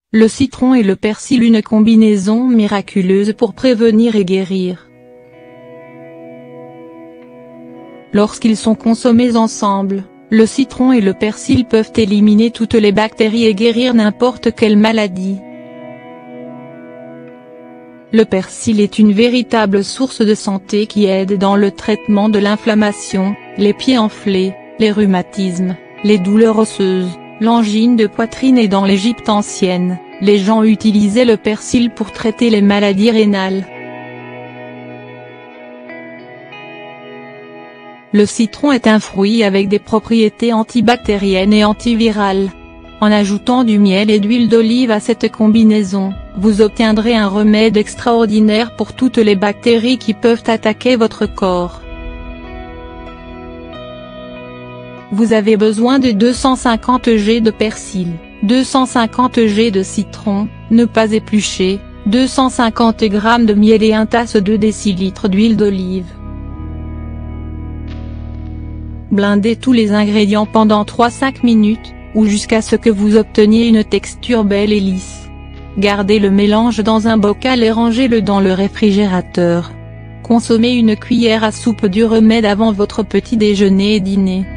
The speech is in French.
Le citron et le persil, une combinaison miraculeuse pour prévenir et guérir. Lorsqu'ils sont consommés ensemble, le citron et le persil peuvent éliminer toutes les bactéries et guérir n'importe quelle maladie. Le persil est une véritable source de santé qui aide dans le traitement de l'inflammation, les pieds enflés, les rhumatismes, les douleurs osseuses, l'angine de poitrine, et dans l'Égypte ancienne, les gens utilisaient le persil pour traiter les maladies rénales. Le citron est un fruit avec des propriétés antibactériennes et antivirales. En ajoutant du miel et d'huile d'olive à cette combinaison, vous obtiendrez un remède extraordinaire pour toutes les bactéries qui peuvent attaquer votre corps. Vous avez besoin de 250 g de persil, 250 g de citron, ne pas éplucher, 250 g de miel et 1 tasse 2 décilitres d'huile d'olive. Blendez tous les ingrédients pendant 3-5 minutes, ou jusqu'à ce que vous obteniez une texture belle et lisse. Gardez le mélange dans un bocal et rangez-le dans le réfrigérateur. Consommez une cuillère à soupe du remède avant votre petit déjeuner et dîner.